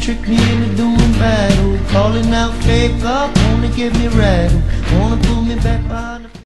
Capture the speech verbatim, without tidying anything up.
trick me into doing battle. Calling out fake up, wanna get me rattled, wanna pull me back behind the